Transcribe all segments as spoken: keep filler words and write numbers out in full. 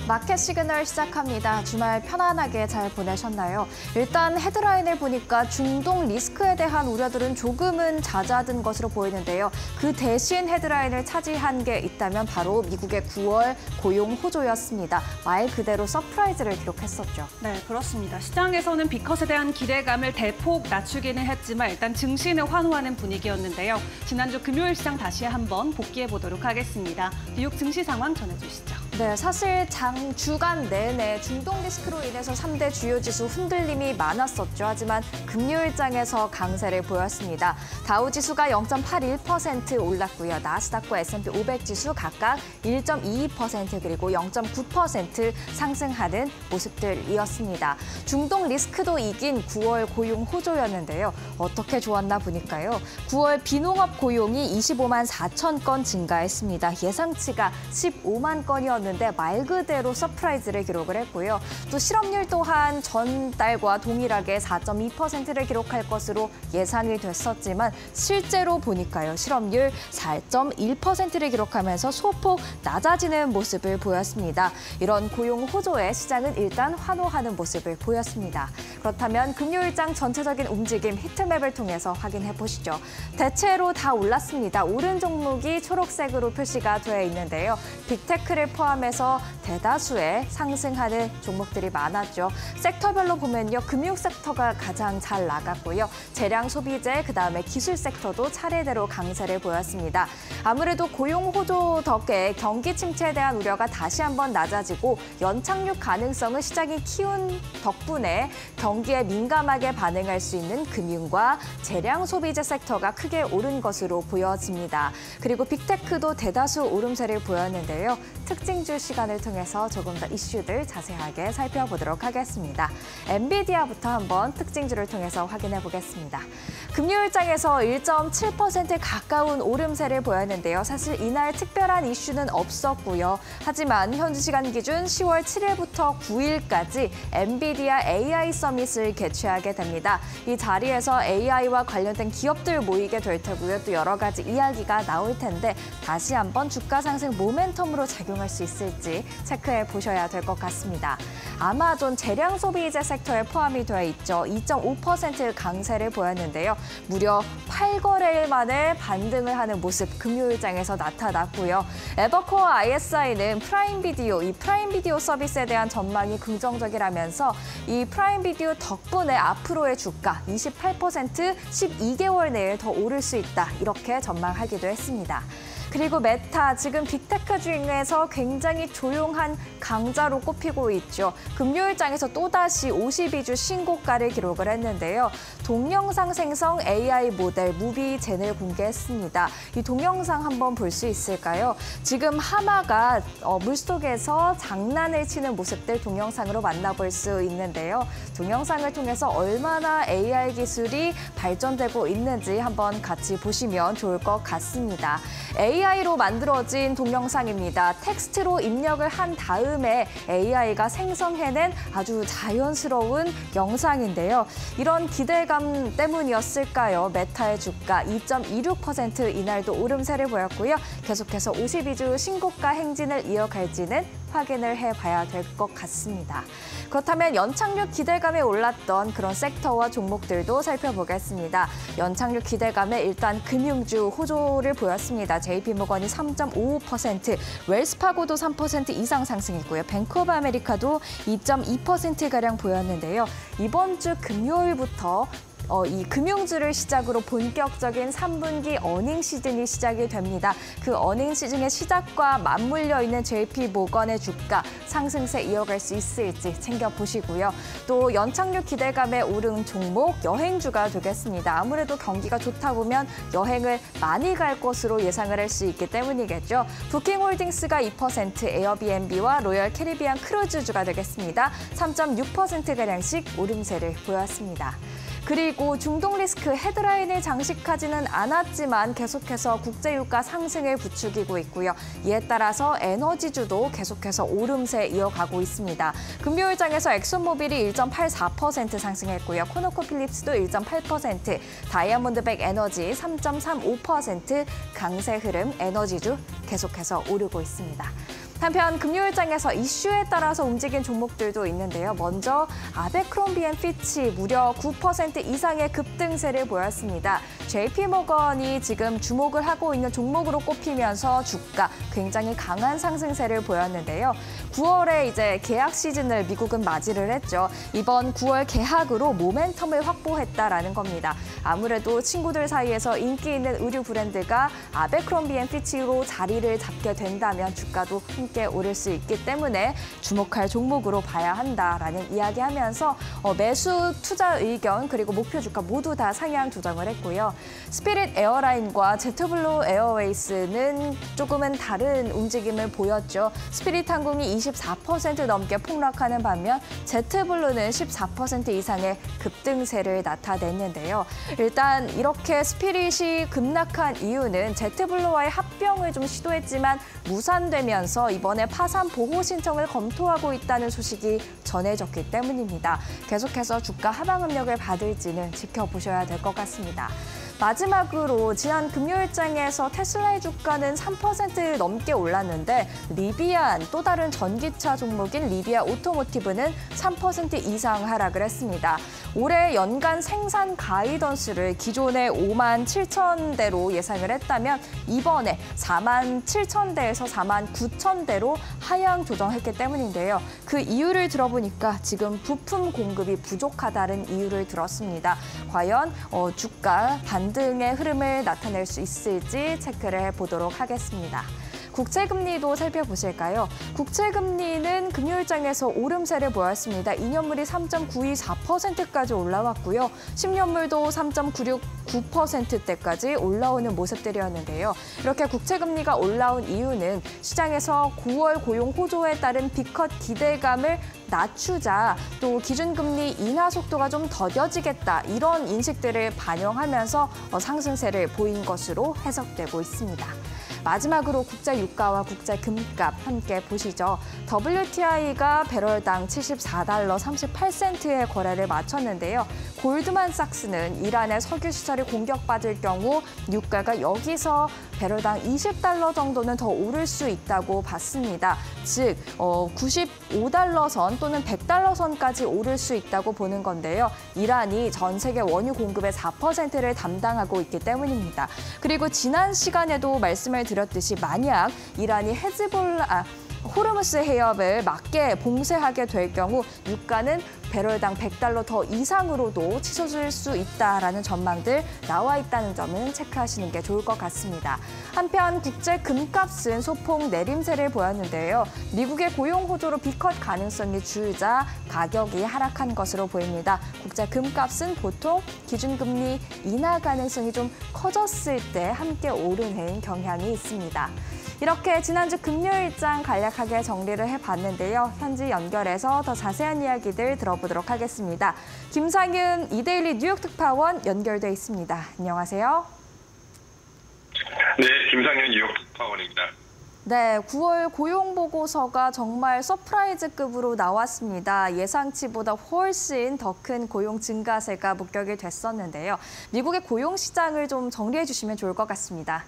마켓 시그널 시작합니다. 주말 편안하게 잘 보내셨나요? 일단 헤드라인을 보니까 중동 리스크에 대한 우려들은 조금은 잦아든 것으로 보이는데요. 그 대신 헤드라인을 차지한 게 있다면 바로 미국의 구월 고용 호조였습니다. 말 그대로 서프라이즈를 기록했었죠. 네, 그렇습니다. 시장에서는 빅컷에 대한 기대감을 대폭 낮추기는 했지만 일단 증시는 환호하는 분위기였는데요. 지난주 금요일 시장 다시 한번 복귀해 보도록 하겠습니다. 뉴욕 증시 상황 전해주시죠. 네, 사실 장 주간 내내 중동 리스크로 인해서 삼 대 주요 지수 흔들림이 많았었죠. 하지만 금요일장에서 강세를 보였습니다. 다우 지수가 영 점 팔일 퍼센트 올랐고요. 나스닥과 에스 앤 피 오백 지수 각각 일 점 이이 퍼센트 그리고 영 점 구 퍼센트 상승하는 모습들이었습니다. 중동 리스크도 이긴 구월 고용 호조였는데요. 어떻게 좋았나 보니까요. 구월 비농업 고용이 이십오만 사천 건 증가했습니다. 예상치가 십오만 건이었는데 말 그대로 서프라이즈를 기록을 했고요. 또 실업률 또한 전달과 동일하게 사 점 이 퍼센트를 기록할 것으로 예상이 됐었지만 실제로 보니까요. 실업률 사 점 일 퍼센트를 기록하면서 소폭 낮아지는 모습을 보였습니다. 이런 고용 호조에 시장은 일단 환호하는 모습을 보였습니다. 그렇다면 금요일장 전체적인 움직임 히트맵을 통해서 확인해 보시죠. 대체로 다 올랐습니다. 오른 종목이 초록색으로 표시가 되어 있는데요. 빅테크를 포함해서 대다수의 상승하는 종목들이 많았죠. 섹터별로 보면요. 금융 섹터가 가장 잘 나갔고요. 재량 소비재, 그다음에 기술 섹터도 차례대로 강세를 보였습니다. 아무래도 고용 호조 덕에 경기 침체에 대한 우려가 다시 한번 낮아지고 연착륙 가능성을 시장이 키운 덕분에 경기에 민감하게 반응할 수 있는 금융과 재량 소비재 섹터가 크게 오른 것으로 보여집니다. 그리고 빅테크도 대다수 오름세를 보였는데요. 특징주 시간을 통해서 조금 더 이슈들 자세하게 살펴보도록 하겠습니다. 엔비디아부터 한번 특징주를 통해서 확인해 보겠습니다. 금요일장에서 일 점 칠 퍼센트 가까운 오름세를 보였는데요. 사실 이날 특별한 이슈는 없었고요. 하지만 현지 시간 기준 시월 칠일부터 구일까지 엔비디아 에이아이 서밋을 개최하게 됩니다. 이 자리에서 에이아이와 관련된 기업들 모이게 될 테고요. 또 여러 가지 이야기가 나올 텐데 다시 한번 주가 상승 모멘텀으로 작용할 수 있을지 체크해 보셔야 될 것 같습니다. 아마존 재량 소비재 섹터에 포함이 되어 있죠. 이 점 오 퍼센트 강세를 보였는데요. 무려 팔 거래일 만에 반등을 하는 모습 금요일장에서 나타났고요. 에버코어 아이에스아이는 프라임 비디오, 이 프라임 비디오 서비스에 대한 전망이 긍정적이라면서 이 프라임 비디오 덕분에 앞으로의 주가 이십팔 퍼센트 십이 개월 내에 더 오를 수 있다. 이렇게 전망하기도 했습니다. 그리고 메타, 지금 빅테크 중에서 굉장히 조용한 강자로 꼽히고 있죠. 금요일장에서 또다시 오십이 주 신고가를 기록을 했는데요. 동영상 생성 에이아이 모델 무비젠을 공개했습니다. 이 동영상 한번 볼 수 있을까요? 지금 하마가 어, 물속에서 장난을 치는 모습들 동영상으로 만나볼 수 있는데요. 동영상을 통해서 얼마나 에이아이 기술이 발전되고 있는지 한번 같이 보시면 좋을 것 같습니다. 에이아이로 만들어진 동영상입니다. 텍스트로 입력을 한 다음에 에이아이가 생성해낸 아주 자연스러운 영상인데요. 이런 기대감 때문이었을까요? 메타의 주가 이 점 이육 퍼센트 이날도 오름세를 보였고요. 계속해서 오십이 주 신고가 행진을 이어갈지는 확인을 해봐야 될 것 같습니다. 그렇다면 연착륙 기대감에 올랐던 그런 섹터와 종목들도 살펴보겠습니다. 연착륙 기대감에 일단 금융주 호조를 보였습니다. 제이피모건이 삼 점 오오 퍼센트, 웰스파고도 삼 퍼센트 이상 상승했고요. 뱅크 오브 아메리카도 이 점 이 퍼센트가량 보였는데요. 이번 주 금요일부터 어, 이 금융주를 시작으로 본격적인 삼 분기 어닝 시즌이 시작이 됩니다. 그 어닝 시즌의 시작과 맞물려 있는 제이피모건의 주가 상승세 이어갈 수 있을지 챙겨보시고요. 또 연착륙 기대감에 오른 종목 여행주가 되겠습니다. 아무래도 경기가 좋다 보면 여행을 많이 갈 것으로 예상을 할 수 있기 때문이겠죠. 부킹홀딩스가 이 퍼센트, 에어비앤비와 로열 캐리비안 크루즈주가 되겠습니다. 삼 점 육 퍼센트가량씩 오름세를 보였습니다. 그리고 중동 리스크 헤드라인을 장식하지는 않았지만 계속해서 국제유가 상승을 부추기고 있고요. 이에 따라서 에너지주도 계속해서 오름세 이어가고 있습니다. 금요일장에서 엑슨모빌이 일 점 팔사 퍼센트 상승했고요. 코노코필립스도 일 점 팔 퍼센트, 다이아몬드백 에너지 삼 점 삼오 퍼센트 강세 흐름 에너지주 계속해서 오르고 있습니다. 한편 금요일장에서 이슈에 따라서 움직인 종목들도 있는데요. 먼저 아베크롬비앤피치 무려 구 퍼센트 이상의 급등세를 보였습니다. 제이피모건이 지금 주목을 하고 있는 종목으로 꼽히면서 주가 굉장히 강한 상승세를 보였는데요. 구월에 이제 계약 시즌을 미국은 맞이를 했죠. 이번 구월 개학으로 모멘텀을 확보했다라는 겁니다. 아무래도 친구들 사이에서 인기 있는 의류 브랜드가 아베크롬비앤피치로 자리를 잡게 된다면 주가도 함께 오를 수 있기 때문에 주목할 종목으로 봐야 한다라는 이야기하면서 어, 매수 투자 의견 그리고 목표 주가 모두 다 상향 조정을 했고요. 스피릿 에어라인과 제트블루 에어웨이스는 조금은 다른 움직임을 보였죠. 스피릿 항공이 이십사 퍼센트 넘게 폭락하는 반면 제트블루는 십사 퍼센트 이상의 급등세를 나타냈는데요. 일단 이렇게 스피릿이 급락한 이유는 제트블루와의 합병을 좀 시도했지만 무산되면서 이번에 파산 보호 신청을 검토하고 있다는 소식이 전해졌기 때문입니다. 계속해서 주가 하방 압력을 받을지는 지켜보셔야 될 것 같습니다. 마지막으로 지난 금요일장에서 테슬라의 주가는 삼 퍼센트 넘게 올랐는데 리비안 또 다른 전기차 종목인 리비아 오토모티브는 삼 퍼센트 이상 하락을 했습니다. 올해 연간 생산 가이던스를 기존의 오만 칠천 대로 예상을 했다면 이번에 사만 칠천 대에서 사만 구천 대로 하향 조정했기 때문인데요. 그 이유를 들어보니까 지금 부품 공급이 부족하다는 이유를 들었습니다. 과연 어, 주가 반 반등의 흐름을 나타낼 수 있을지 체크를 해보도록 하겠습니다. 국채금리도 살펴보실까요? 국채금리는 금요일장에서 오름세를 보였습니다. 이 년물이 삼 점 구이사 퍼센트까지 올라왔고요. 십 년물도 삼 점 구육구 퍼센트대까지 올라오는 모습들이었는데요. 이렇게 국채금리가 올라온 이유는 시장에서 구월 고용 호조에 따른 B컷 기대감을 낮추자 또 기준금리 인하 속도가 좀 더뎌지겠다 이런 인식들을 반영하면서 상승세를 보인 것으로 해석되고 있습니다. 마지막으로 국제 유가와 국제 금값 함께 보시죠. 더블유티아이가 배럴당 칠십사 달러 삼십팔 센트의 거래를 마쳤는데요. 골드만삭스는 이란의 석유 시설이 공격받을 경우 유가가 여기서 배럴당 이십 달러 정도는 더 오를 수 있다고 봤습니다. 즉 어, 구십오 달러 선 또는 백 달러 선까지 오를 수 있다고 보는 건데요. 이란이 전 세계 원유 공급의 사 퍼센트를 담당하고 있기 때문입니다. 그리고 지난 시간에도 말씀을 드렸듯이 만약 이란이 헤즈볼라 아, 호르무스 해협을 맞게 봉쇄하게 될 경우 유가는 배럴당 백 달러 더 이상으로도 치솟을 수 있다라는 전망들 나와 있다는 점은 체크하시는 게 좋을 것 같습니다. 한편 국제 금값은 소폭 내림세를 보였는데요. 미국의 고용 호조로 B컷 가능성이 줄자 가격이 하락한 것으로 보입니다. 국제 금값은 보통 기준금리 인하 가능성이 좀 커졌을 때 함께 오르는 경향이 있습니다. 이렇게 지난주 금요일장 간략하게 정리를 해봤는데요. 현지 연결해서 더 자세한 이야기들 들어보도록 하겠습니다. 김상윤 이데일리 뉴욕 특파원 연결돼 있습니다. 안녕하세요. 네, 김상윤 뉴욕 특파원입니다. 네, 구월 고용보고서가 정말 서프라이즈급으로 나왔습니다. 예상치보다 훨씬 더 큰 고용 증가세가 목격이 됐었는데요. 미국의 고용 시장을 좀 정리해 주시면 좋을 것 같습니다.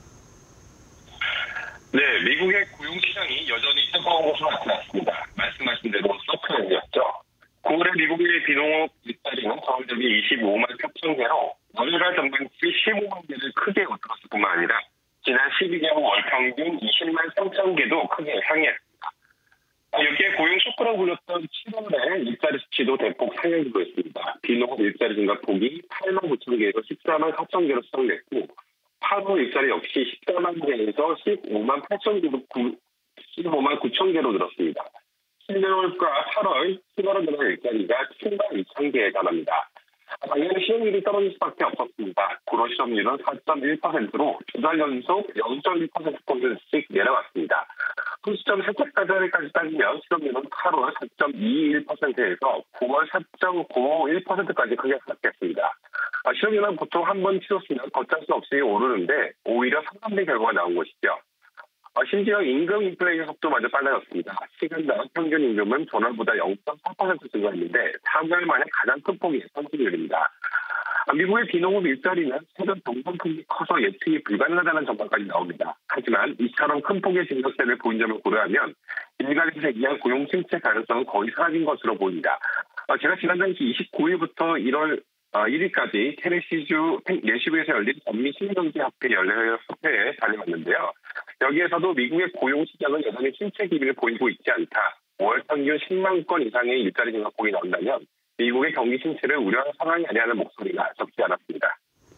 네, 미국의 고용시장이 여전히 뜨거운 것으로 나타났습니다. 말씀하신 대로 서프라이즈였죠. 구월에 미국의 비농업 일자리는 전월 대비 이십오만 사천 개로 월간 전반치 십오만 개를 크게 웃돌았을 뿐만 아니라 지난 십이 개월 월 평균 이십만 삼천 개도 크게 상회했습니다. 여기에 고용 쇼크라고 불렸던 칠월에 일자리 수치도 대폭 상향되고 있습니다. 비농업 일자리 증가폭이 팔만 구천 개에서 십사만 사천 개로 수정됐고 팔월 일자리 역시 십사만 개에서 십오만 팔천 개로 십오만 구천 개로 늘었습니다. 십일월과 팔월, 십월에 늘은 일자리가 칠만 이천 개에 달합니다. 당연히 실업률이 떨어질 수밖에 없었습니다. 고로 실업률은 사 점 일 퍼센트로 두 달 연속 영 점 일 퍼센트포인트씩 내려갔습니다. 그 시점 세차까지 따지면 실업률은 팔월 사 점 이일 퍼센트에서 구월 사 점 구일 퍼센트까지 크게 하락했습니다. 실업률은 보통 한 번 치솟으면 걷잡을 수 없이 오르는데 오히려 상반된 결과가 나온 것이죠. 심지어 임금 인플레이션 속도마저 빨라졌습니다. 시간당 평균 임금은 전월보다 영 점 사 퍼센트 증가했는데 삼 개월 만에 가장 큰 폭이 선진율입니다. 미국의 비농업 일자리는 최근 동성폭이 커서 예측이 불가능하다는 전망까지 나옵니다. 하지만 이처럼 큰 폭의 진격세를 보인 점을 고려하면 일각에서 얘기한 고용 침체 가능성은 거의 사라진 것으로 보입니다. 제가 지난달 이십구일부터 일월 일일까지 테네시주 내시주에서 열린 전미 신경제협회 연례회에 다녀왔는데요. 여기에서도 미국의 고용 시장은 여전히 침체 기미를 보이고 있지 않다. 월 평균 십만 건 이상의 일자리 증가폭이 나온다면 미국의 경기 침체를 우려하는 상황이 아니라는 목소리가 적지 않았습니다.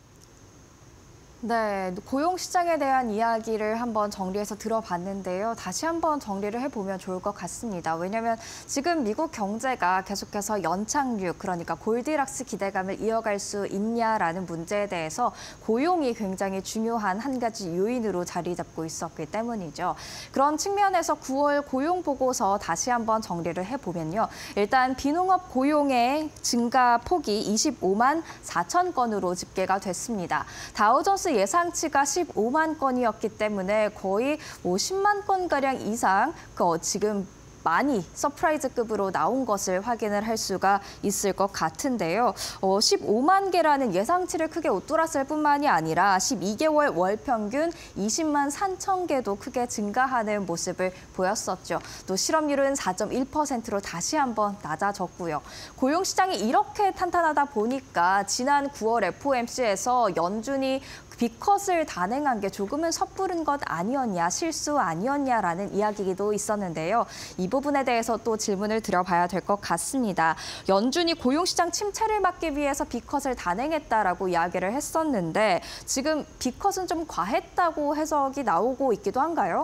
네, 고용 시장에 대한 이야기를 한번 정리해서 들어봤는데요. 다시 한번 정리를 해보면 좋을 것 같습니다. 왜냐하면 지금 미국 경제가 계속해서 연착륙, 그러니까 골디락스 기대감을 이어갈 수 있냐라는 문제에 대해서 고용이 굉장히 중요한 한 가지 요인으로 자리 잡고 있었기 때문이죠. 그런 측면에서 구월 고용 보고서 다시 한번 정리를 해보면요. 일단 비농업 고용의 증가 폭이 이십오만 사천 건으로 집계가 됐습니다. 다우존스 예상치가 십오만 건이었기 때문에 거의 뭐 십만 건가량 이상 그 지금 많이 서프라이즈급으로 나온 것을 확인을 할 수가 있을 것 같은데요. 어, 십오만 개라는 예상치를 크게 웃돌았을 뿐만이 아니라 십이 개월 월 평균 이십만 삼천 개도 크게 증가하는 모습을 보였었죠. 또 실업률은 사 점 일 퍼센트로 다시 한번 낮아졌고요. 고용시장이 이렇게 탄탄하다 보니까 지난 구월 에프오엠씨에서 연준이 빅컷을 단행한 게 조금은 섣부른 것 아니었냐, 실수 아니었냐라는 이야기도 있었는데요. 이 부분에 대해서 또 질문을 드려봐야 될 것 같습니다. 연준이 고용시장 침체를 막기 위해서 빅컷을 단행했다라고 이야기를 했었는데 지금 빅컷은 좀 과했다고 해석이 나오고 있기도 한가요?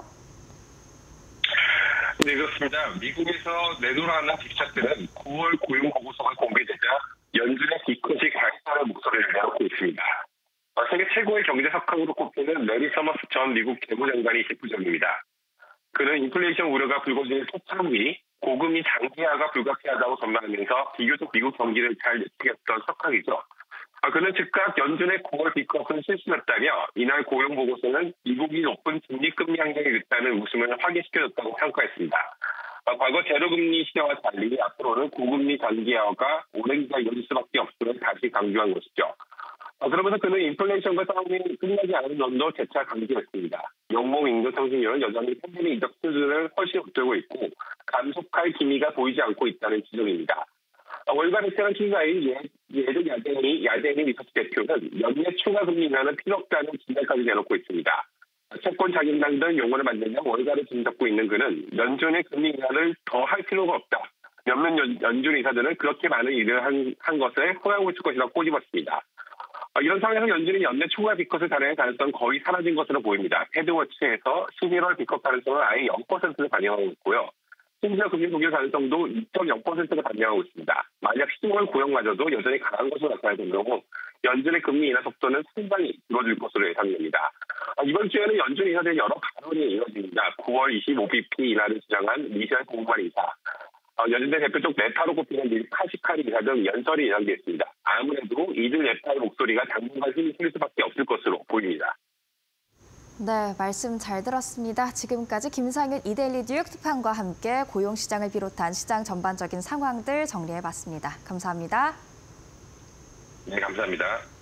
네, 그렇습니다. 미국에서 내놓으라는 빅차트는 구월 고용 보고서가 공개되자 연준의 빅컷이 과했다는 목소리를 내놓고 있습니다. 세계 최고의 경제 석학으로 꼽히는 레리 서머스 전 미국 재무장관이 직부적입니다. 그는 인플레이션 우려가 불거지는 초창기 고금리 장기화가 불가피하다고 전망하면서 비교적 미국 경기를 잘 예측했던 석학이죠. 그는 즉각 연준의 구월 빅컷은 실수였다며 이날 고용 보고서는 미국이 높은 중립금리 환경에 있다는 웃음을 확인시켜줬다고 평가했습니다. 과거 제로금리 시대와 달리 앞으로는 고금리 장기화가 오랜 기간 이어질 수밖에 없음을 다시 강조한 것이죠. 그러면서 그는 인플레이션과 싸움이 끝나지 않은 점도 재차 강조했습니다. 연봉 임금 상승률은 여전히 팬데믹 이적 수준을 훨씬 앞두고 있고 감속할 기미가 보이지 않고 있다는 지적입니다. 월간 엑셀런 기자인 예전 야데니, 야데니 리서치 대표는 연내 추가 금리 인하는 필요 없다는 진단까지 내놓고 있습니다. 채권 자금당 등 용어를 만들며 월가를 짐잡고 있는 그는 연준의 금리 인하를 더 할 필요가 없다. 몇몇 연준 이사들은 그렇게 많은 일을 한, 한 것에 호양을 칠 것이라고 꼬집었습니다. 이런 상황에서 연준이 연내 추가 빅컷을 단행할 가능성은 거의 사라진 것으로 보입니다. 헤드워치에서 십일월 빅컷 가능성은 아예 영 퍼센트를 반영하고 있고요. 심지어 금리 동결 가능성도 이 점 영 퍼센트를 반영하고 있습니다. 만약 시월 고용마저도 여전히 강한 것으로 나타날 정도로 연준의 금리 인하 속도는 상당히 줄어들 것으로 예상됩니다. 이번 주에는 연준 이사들의 여러 발언이 이어집니다. 구월 이십오 비피 인하를 주장한 미셸 고우만 이사, 연준의 대표적 메타로 꼽히는 닐 카시카리 이사 등 연설이 예상되었습니다. 아무래도 이들 메타의 목소리가 당분간 힘이 실릴 수밖에 없을 것으로 보입니다. 네, 말씀 잘 들었습니다. 지금까지 김상윤 이데일리 뉴욕 특판과 함께 고용시장을 비롯한 시장 전반적인 상황들 정리해봤습니다. 감사합니다. 네, 감사합니다.